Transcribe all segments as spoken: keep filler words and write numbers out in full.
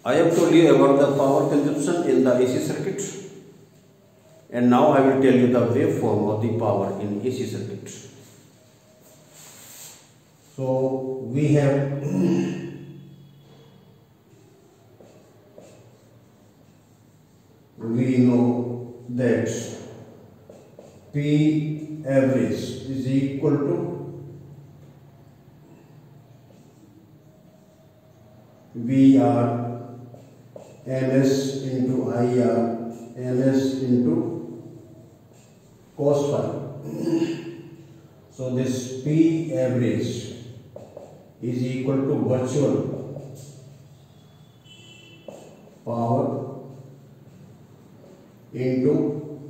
I have told you about the power consumption in the A C circuit, and now I will tell you the waveform of the power in A C circuit. So we have we know that P average is equal to V R Ms into I R Ms into cos phi. So this P average is equal to virtual power into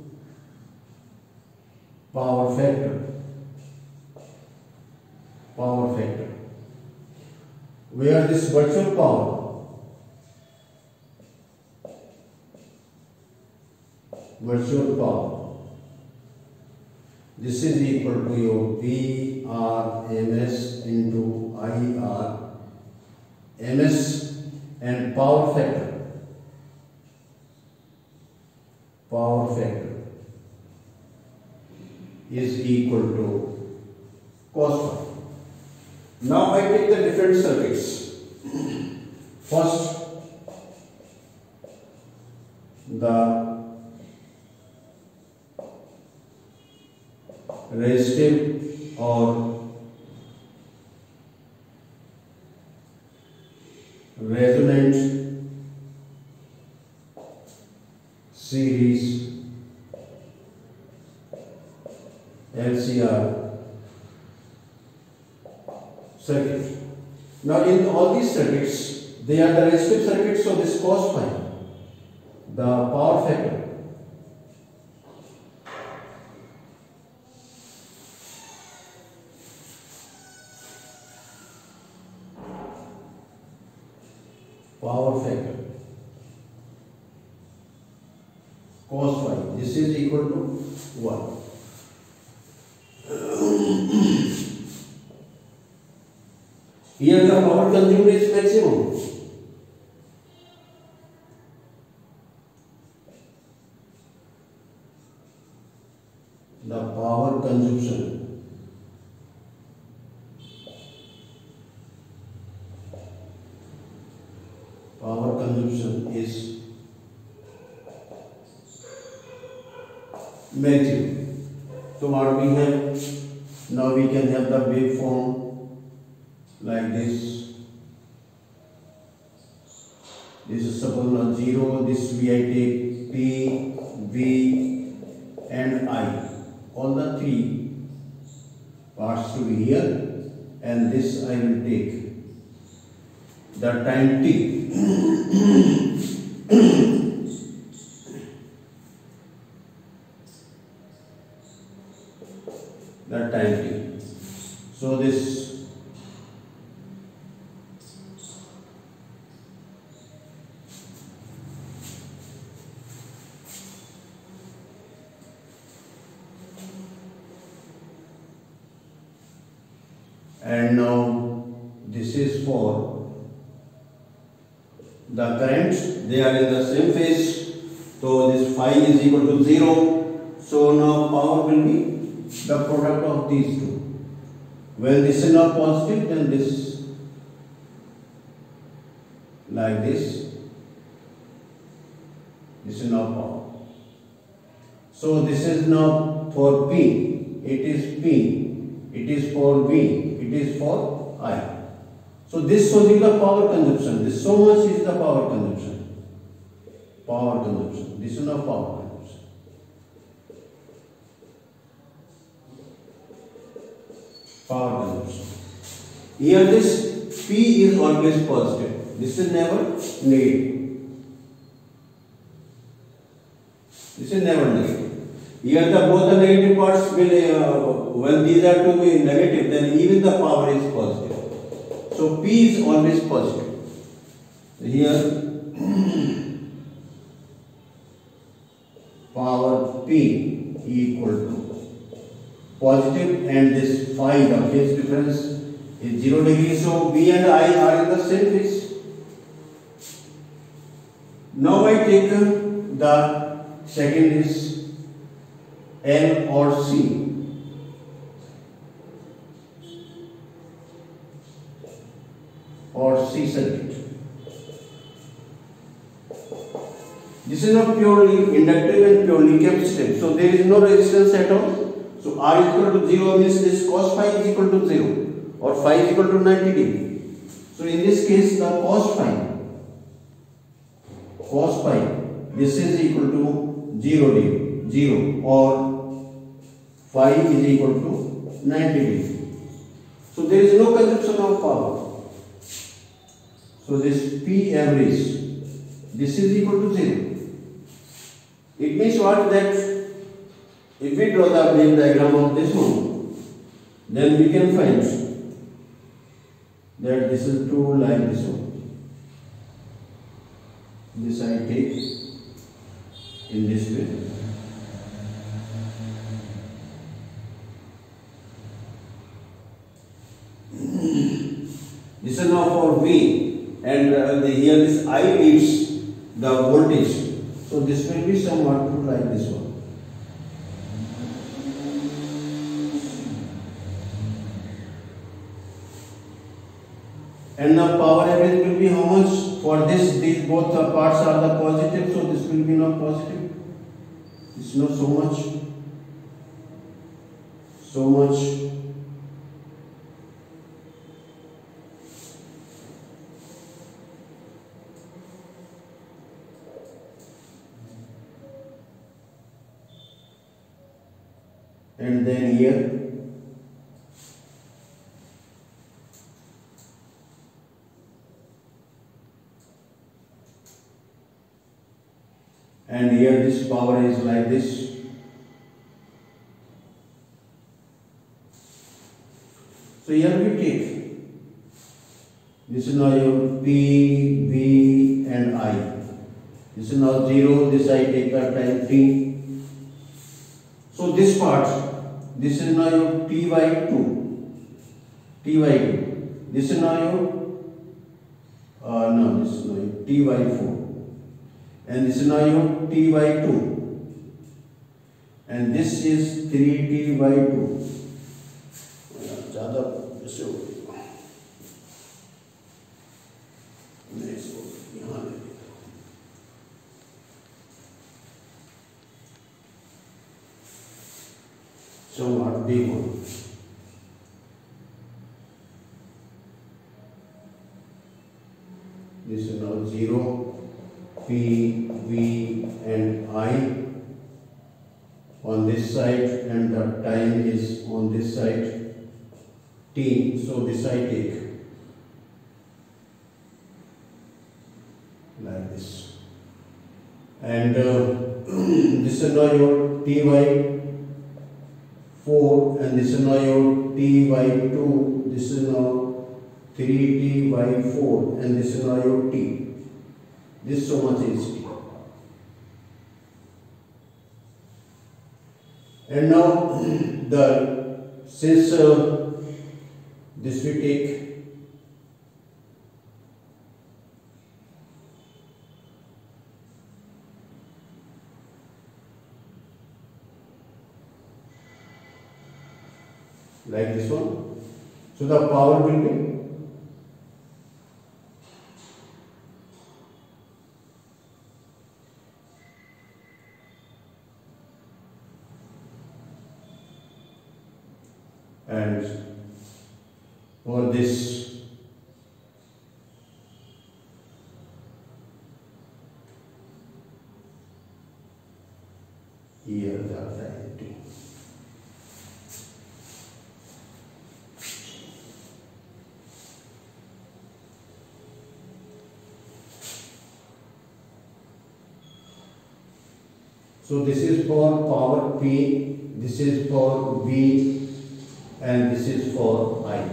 power factor. Power factor. Where this virtual power virtual power, this is equal to your V R Ms into I R Ms, and power factor power factor is equal to cos phi. Now I take the different circuits. First, the resistive or resonant series L C R circuit. Now in all these circuits, they are the resistive circuits, so this cos phi, the power factor, power factor cos phi, this is equal to one. Here the power consumed is maximum. The power consumption power consumption is maximum. So what we have now, we can have the waveform like this. This is suppose not zero. This V I take P, V, and I. All the three parts to be here, and this I will take the time t. The time t. So this and now this is for the current, they are in the same phase, so this phi is equal to zero. So now power will be the product of these two. When this is not positive, then this like this, this is now power. So this is now for P, it is P, it is for V, it is for I. So this shows you the power consumption. This so much is the power consumption. Power consumption. This is not power consumption. Power consumption. Here this P is always positive. This is never negative. This is never negative. Here the both the negative parts will, uh, when these are to be negative, then even the power is positive. So P is always positive. Here power P equal to positive, and this phi, the phase difference is zero degree. So V and I are in the same phase. Now I take uh, the second is L or C. Or C circuit. This is a purely inductive and purely capacitive. So there is no resistance at all. So R is equal to zero means this cos phi is equal to zero or phi is equal to ninety degree. So in this case the cos phi, cos phi, this is equal to zero degree, zero or phi is equal to ninety degree. So there is no consumption of power. So this P average, this is equal to zero. It means what? That if we draw the Venn diagram of this one, then we can find that this is true like this one. This I take in this way. This is now for V, and uh, the, here this I leads the voltage. So this will be somewhat like this one. And the power average will be how much? For this, these both the parts are the positive, so this will be not positive. It's not so much. So much. And then here and here this power is like this. So here we take this is now your P, V and I. This is now zero, this I take at time t. So this part, this is now your T by two, T by two. This is now your, uh, no, this is now your T by four. And this is now your T by two. And this is three T by two. So what big one. This is now zero, P, V and I on this side, and the time is on this side T. So this I take like this, and uh, this is now your T by four, and this is now your T by two, this is now three T by four, and this is now your T. This so much is T. And now the since uh, this we take like this one. So the power will be and for this here the identity. So this is for power P, this is for V, and this is for I.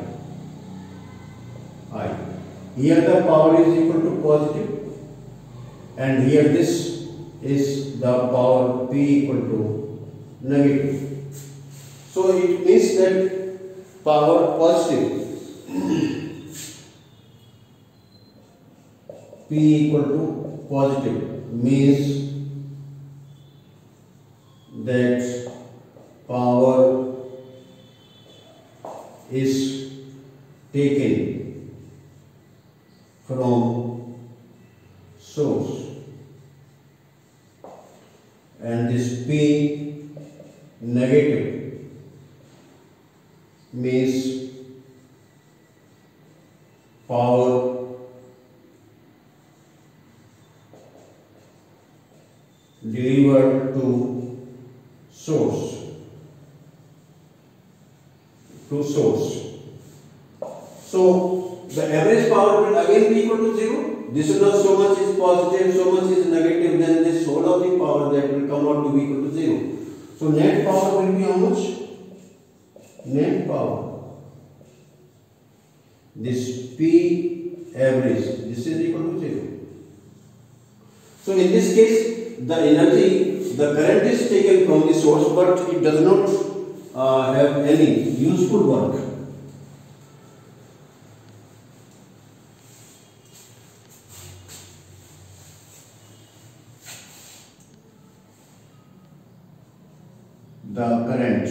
I. Here the power is equal to positive, and here this is the power P equal to negative. So it means that power positive P equal to positive. means that power is taken from source, and this P negative means power delivered to source to source. So the average power will again be equal to zero. This is not so much is positive, so much is negative, then this whole of the power that will come out to be equal to zero. So net power will be how much? Net power, this P average, this is equal to zero. So in this case, the energy, the current is taken from the source, but it does not uh, have any useful work. The current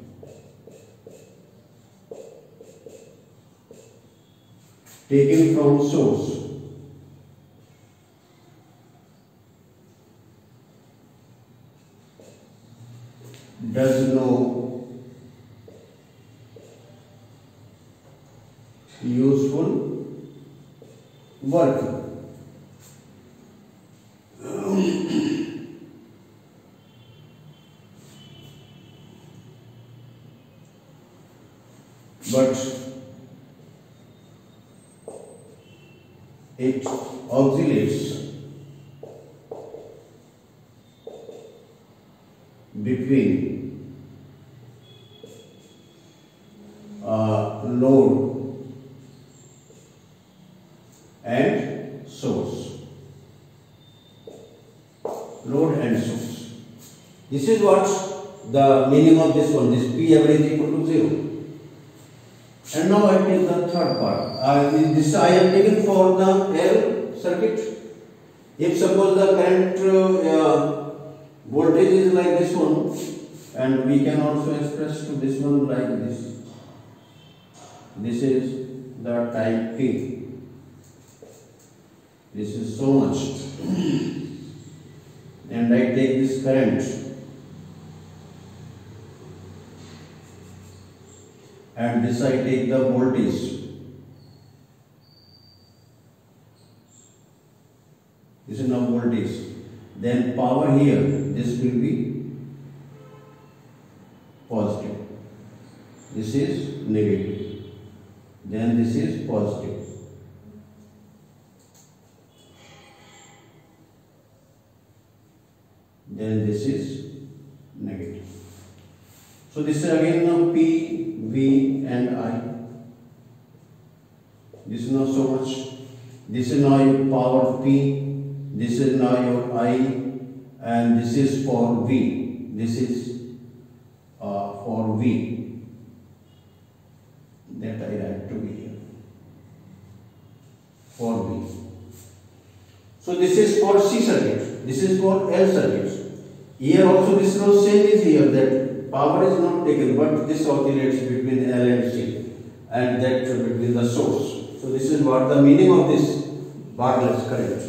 taken from source does no useful work. But it oscillates between uh, load and source. Load and source. This is what the meaning of this one. This P average is equal to zero. And now I take the third part. Uh, this I have taken for the L circuit. If suppose the current uh, voltage is like this one, and we can also express to this one like this. This is the time T. This is so much, and I take this current. And this I take the voltage. This is now voltage. Then power here, this will be positive. This is negative. Then this is positive. Then this is negative. So this is again now P, V and I. This is not so much. This is now your power P. This is now your I, and this is for V. This is uh, for V. That I write to be here. For V. So this is for C circuit. This is for L circuit. Here also this is not same is here, that power is not taken, but this oscillates between L and C, and that between the source. So this is what the meaning of this barless current.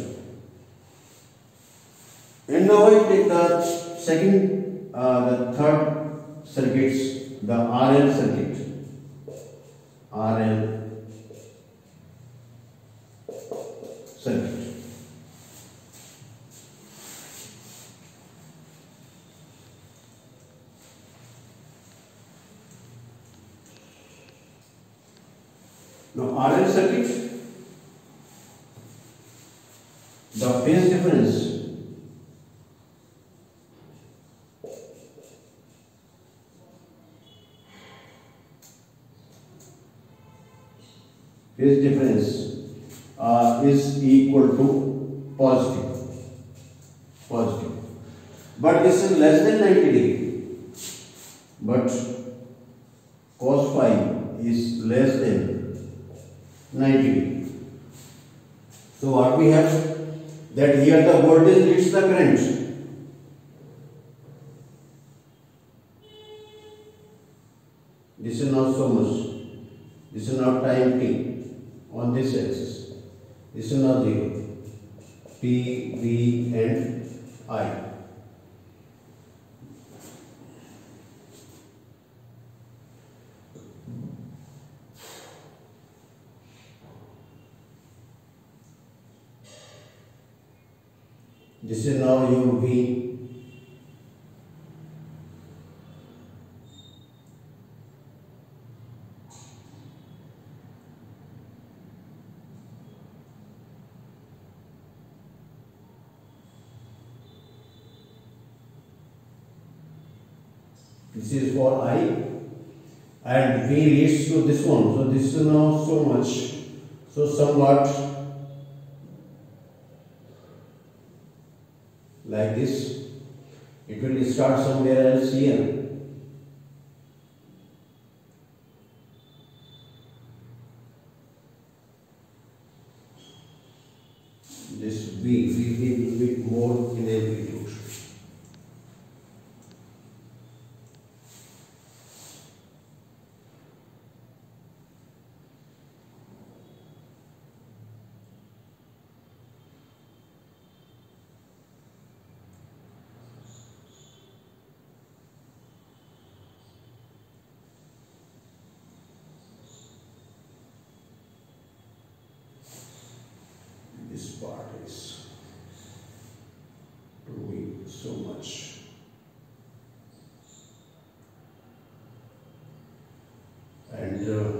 And now I take the second, uh, the third circuits, the R L circuit. R L circuit. Now R L circuit, the phase difference phase difference uh, is equal to positive, positive. But this is less than ninety degree. But cos phi is less than ninety degree. So what we have? that here the voltage leads the current. This is not so much. This is not time t on this axis. This is not zero. P, V, and I. This is now your V. This is for I, and V leads to this one. So this is now so much. So somewhat like this. It will start somewhere else here. This V, V, V will be more in amplitude. This part is doing so much. And uh,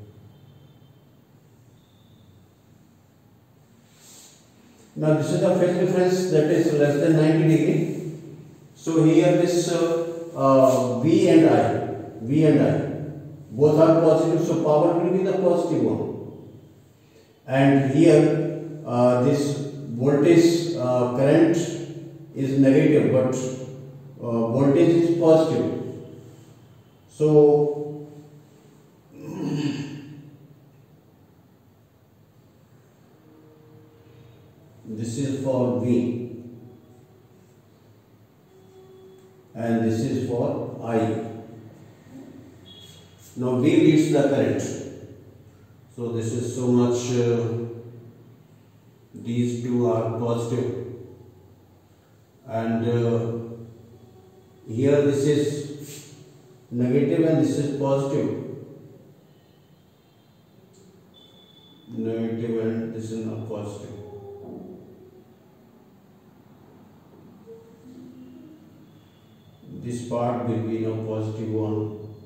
now this is the phase difference that is less than ninety degree. So here this uh, uh, V and I, V and I, both are positive. So power will be the positive one. And here Uh, this voltage uh, current is negative, but uh, voltage is positive. So this is for V and this is for I. Now V leads the current. So this is so much. Uh, These two are positive, and uh, here this is negative and this is positive. Negative and this is not positive. This part will be now positive one.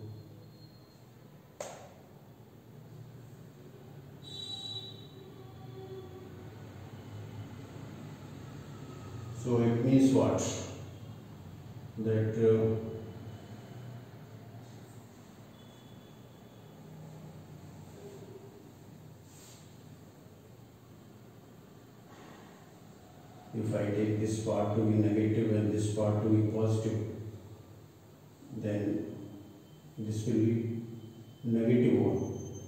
So it means what? That uh, if I take this part to be negative and this part to be positive, then this will be negative one.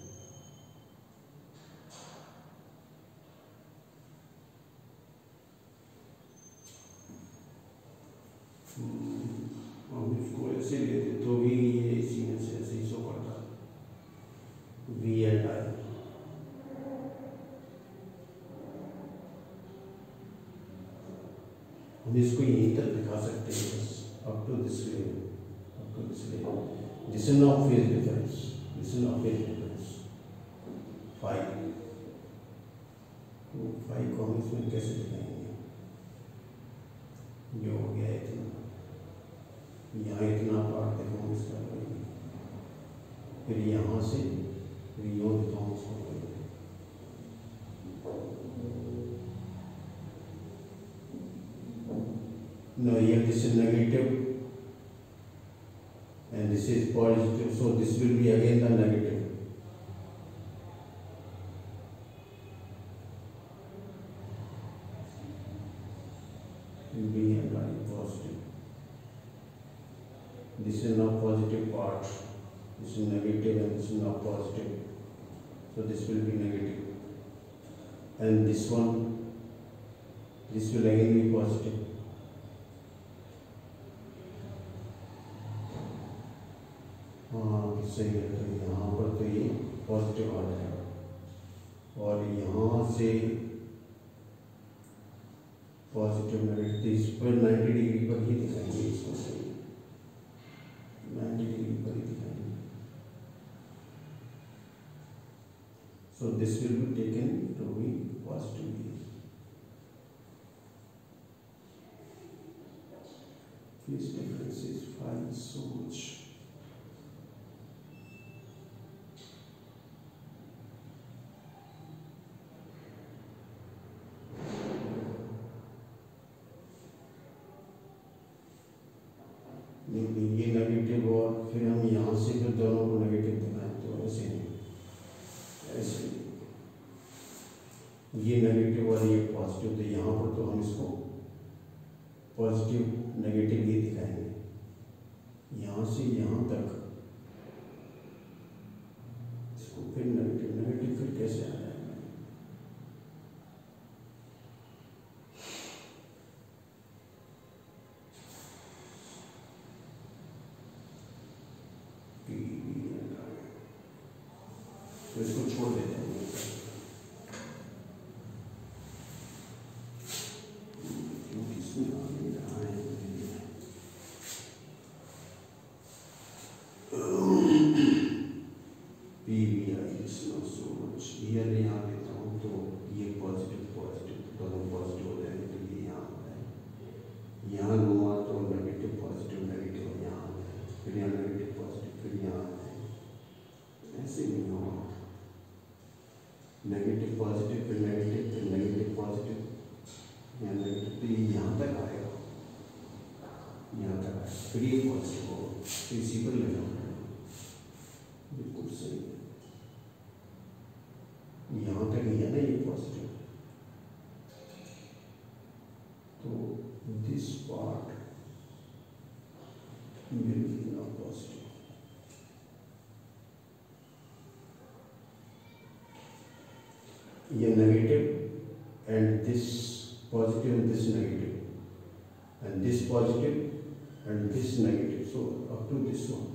हम इसको ऐसे लेते तो भी ये इसी में से ऐसे ही शो करता V and I. हम इसको यहीं तक दिखा सकते हैं बस up to this level, up to this level. This is not phase difference. This is not phase difference. Phi. तो phi को हम इसमें कैसे दिखाएंगे? जो हो गया इतना, यहाँ इतना पार्ट दिखाऊँ इसका, फिर यहाँ से फिर यो दिखाऊँ इसको. No, here this is negative and this is positive, so this will be again the negative. B and I positive. This is now positive part. This is negative and this is now positive. So this will be negative. And this one This will again be positive. हाँ सही है, तो यहाँ पर तो ये positive आ जाएगा और यहाँ से पॉजिटिव नेगेटिव इस पर नाइन्टी डिग्री पर ही दिखाएंगे, इसको सही नाइन्टी डिग्री पर ही दिखाएंगे. So this will be taken to be positive. This difference is fine so much. ये नेगेटिव और फिर हम यहाँ से फिर दोनों को नेगेटिव दिखाएं तो ऐसे नहीं, ऐसे नहीं. ये नेगेटिव और ये पॉजिटिव, तो यहाँ पर तो हम इसको पॉजिटिव नेगेटिव ही दिखाएंगे. यहाँ से यहाँ तक इसको फिर नेगेटिव नेगेटिव फिर कैसे आ जाएगा. तो इसको छोड़ देते हैं. Here यहाँ लेता हूँ तो ये पॉजिटिव पॉजिटिव दोनों पॉजिटिव हो जाएंगे, तो ये यहाँ हो जाएगा. यहाँ लूँगा तो नेगेटिव पॉजिटिव नेगेटिव यहाँ हो जाएगा, फिर यहाँ नेगेटिव पॉजिटिव फिर यहाँ आ जाएगा. ऐसे नहीं होगा. नेगेटिव पॉजिटिव फिर नेगेटिव फिर नेगेटिव पॉजिटिव यहाँ नेगेटिव, तो ये यहाँ तक आएगा, यहाँ तक आएगा, फिर ये पॉजिटिव होगा, फिर इसी पर ले जाऊँगा. बिल्कुल सही. यहाँ तक नहीं है ना ये पॉजिटिव, तो this part will be not positive. ये negative and this positive and this negative and this positive and this negative, so up to this one.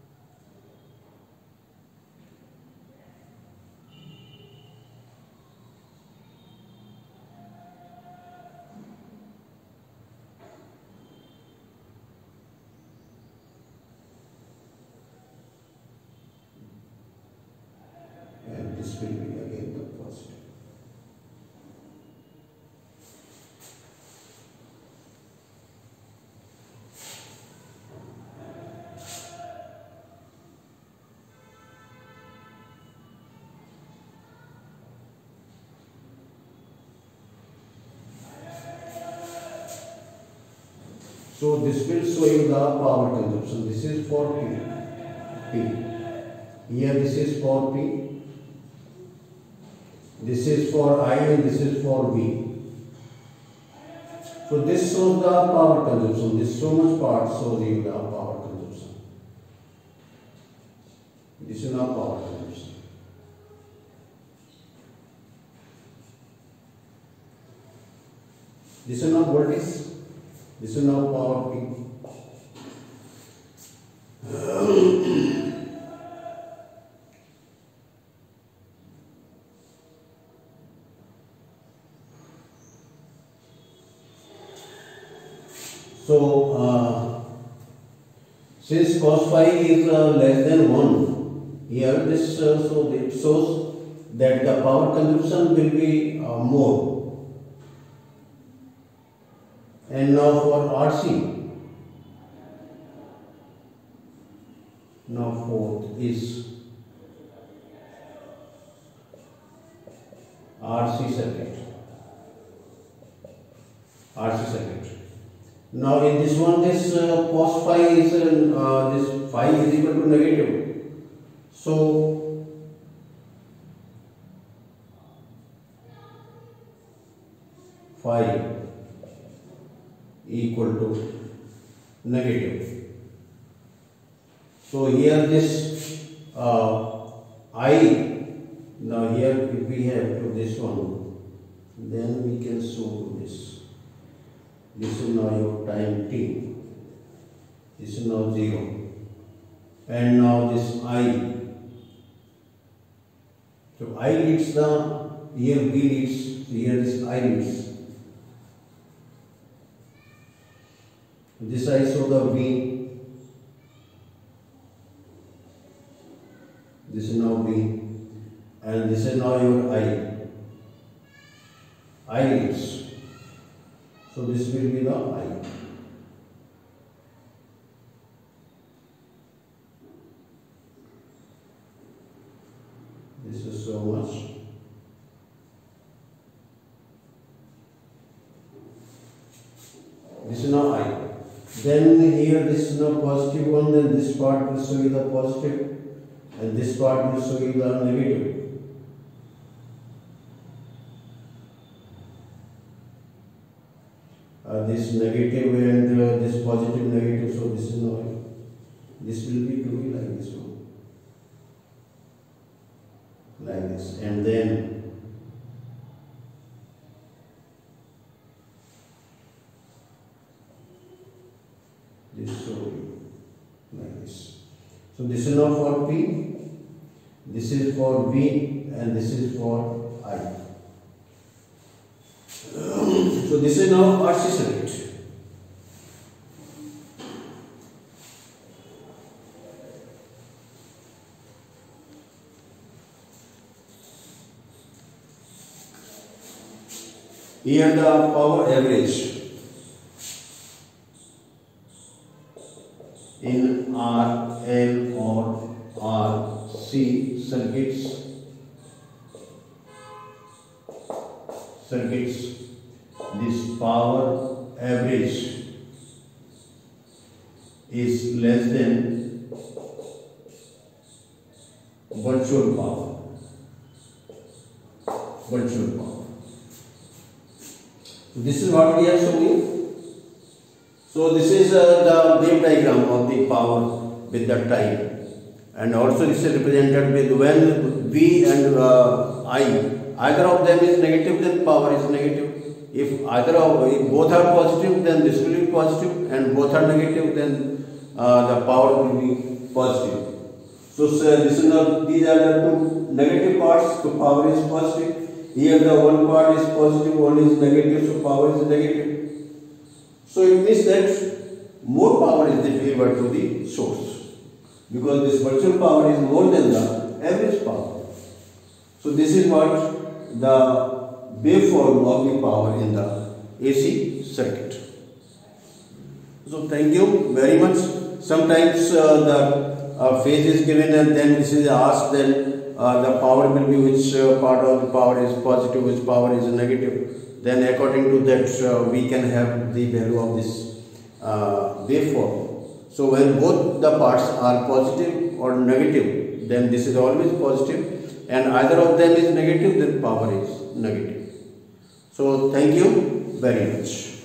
This will be again the positive. So this will show you the power consumption. This is for P. P. Here this is for P. This is for I and this is for V. So this shows the power consumption. This so much part shows you the power consumption. This is not power consumption. This is not voltage. This is not power P. So, uh, since cos phi is uh, less than one, here this uh, so it shows that the power consumption will be uh, more. And now for R C, now fourth is R C circuit. R C circuit. Now in this one, this uh, cos phi is uh, this phi is equal to negative. So phi equal to negative. So here this uh, I, now here if we have to this one, then we can show this. This is now your time t. This is now zero. And now this I. So I leads the, here B leads, here this I leads. This I show the B. This is now B. And this is now your I. I leads. So this will be the I. This is so much. This is now I. Then here this is now positive one, then this part will show you the positive and this part will show you the negative. Uh, this negative and uh, this positive negative, so this is now, this will be to be like this one, like this, and then this so like this. So this is now for P, this is for B, and this is for I. So this is now R C circuit. Here the power average in R L or R C circuits circuits this power average is less than virtual power. Virtual power. So this is what we are showing. So this is uh, the wave diagram of the power with the time, and also this is represented with when V and uh, I, either of them is negative, then power is negative. If either of if both are positive, then this will be positive, and both are negative, then uh, the power will be positive. So, so this is not, these are the two negative parts, so power is positive. Here the one part is positive, one is negative, so power is negative. So it means that more power is delivered to the source, because this virtual power is more than the average power. So this is what the waveform of the power in the A C circuit. So thank you very much. Sometimes uh, the uh, phase is given and then this is asked, then uh, the power will be which uh, part of the power is positive, which power is negative. Then according to that uh, we can have the value of this uh, waveform. So when both the parts are positive or negative, then this is always positive, and either of them is negative, then power is negative. So thank you very much.